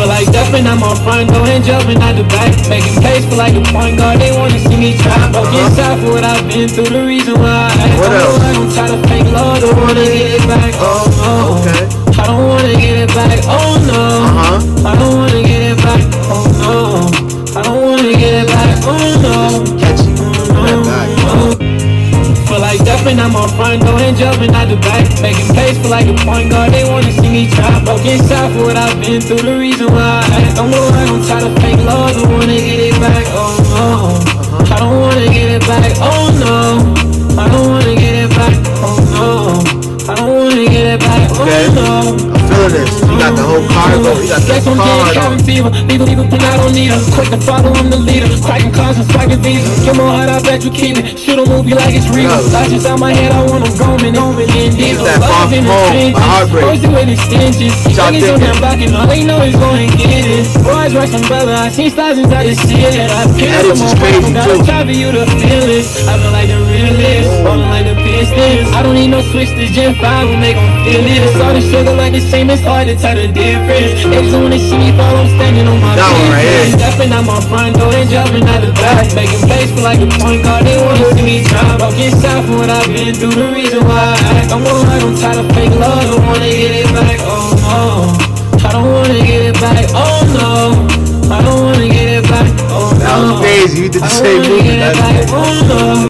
Feel like dumping, I'm on front door and jumping out the back. Making plays for like a point guard, they wanna see me try. Broke inside for what I've been through, the reason why What else? I don't try to fake love, don't wanna get it back. Oh no, Okay. I don't wanna get it back. Oh no, I don't wanna get it back. Oh no, I don't wanna get it back. Oh no, Catch you. That back. feel like dumping, I'm on front door and jumping out the back. Making plays for like a point guard, they wanna see me try. Broke inside for what I've been through, the reason why I don't try to fake love, don't wanna get it back. Oh no, I don't wanna get it back. Oh no, I don't wanna get it back. Oh no, I don't wanna get it back. Okay. Oh no. I'm feeling this. You got the whole cargo. You got the Guess I'm getting card cabin on. fever. Leave when I don't need her. Quick to follow, I'm the leader. Cracking cars and swagging visas. Get more hot, I bet you keep it. Shoot a movie like it's real. Thoughts inside my head, I want them going in deep. That Far From Home by Hartbreaak. Boys do with extensions. Y'all Niggas on thinking? their back and all they know is going to get it. Boys rush some brother, I seen stars inside the ceiling. I feel Edits is crazy gotta too. try for you to feel it. I feel like the realest, falling like the Pistons. I don't need no switch to Gen 5 when they gon' feel it. It's all the sugar like the same, it's hard to tell the difference. They just wanna see me fall, I'm standing on my That one right here. Stepping out my front door and jumping out the back. Making plays for like a point guard, they wanna see me try. Broke inside for what I've been through, the reason why I don't try to fake love, don't wanna get it back. Oh no, I don't wanna get it back. Oh no, I don't wanna get it back. Oh no, That was crazy. You did the same movie. Oh no.